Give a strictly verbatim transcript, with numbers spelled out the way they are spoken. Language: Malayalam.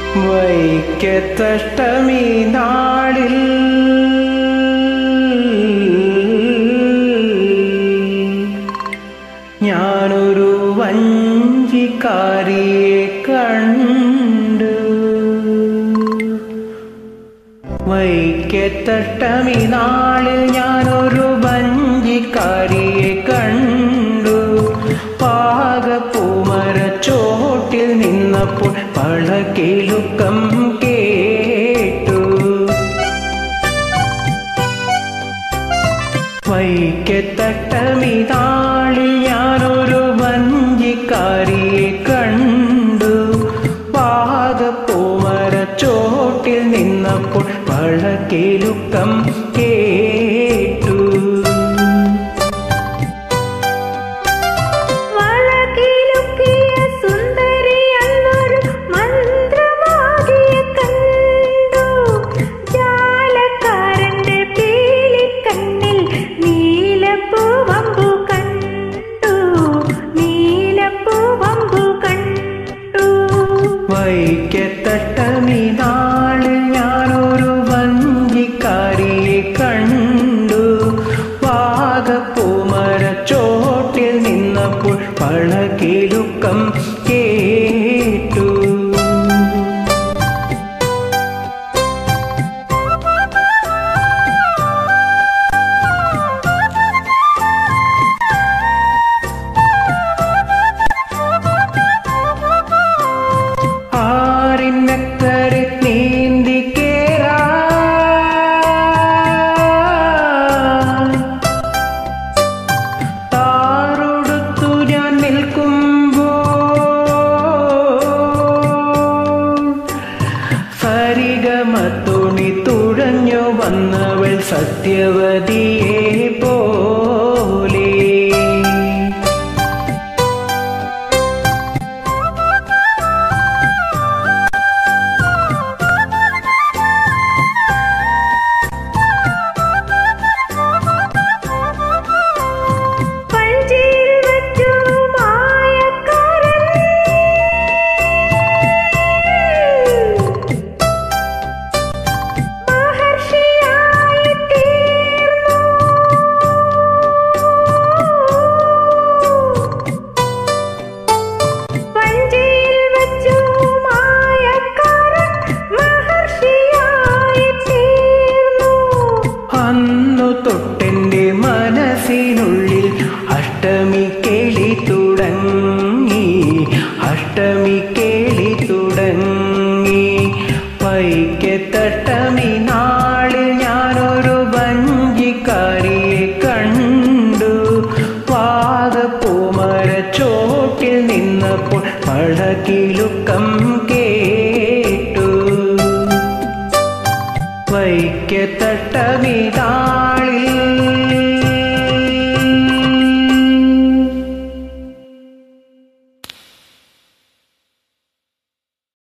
വൈക്കത്തഷ്ടമി നാളിൽ ഞാനൊരു വഞ്ചിക്കാരിയെ കണ്ടു. വൈക്കത്തഷ്ടമി നാളിൽ ഞാനൊരു വഞ്ചിക്കാരിയെ കണ്ടു. പാകപ്പൂമരച്ചോട്ടിൽ നിന്നപ്പോൾ പളകിലുക്കം കേട്ടു. വൈക്കത്തഷ്ടമി നാളിൽ ഞാനൊരു വഞ്ചിക്കാരിയെ കണ്ടു. പാകപ്പൂമരച്ചോട്ടിൽ നിന്നപ്പോൾ പളകിലുക്കം കേട്ടു. വൈക്കത്തഷ്ടമി നാളിൽ ഞാനൊരു വഞ്ചിക്കാരിയെ കണ്ടു. പാകപ്പൂമരച്ചോട്ടിൽ നിന്നപ്പോൾ പളകിലുക്കം കേട്ടു. ആറിനക്കരെ നീന്തി കേറാൻ താറൊടുത്തു ഞാൻ നിൽക്കുമ്പോൾ സരിഗമത്തുണി തുഴഞ്ഞു വന്നവൾ സത്യവതിയെ പോലെ. അന്നു തൊട്ടെന്റെ മനസ്സിനുള്ളിൽ അഷ്ടമി കേളി തുടങ്ങി. അഷ്ടമി കേളി തുടങ്ങി. വൈക്കത്തഷ്ടമി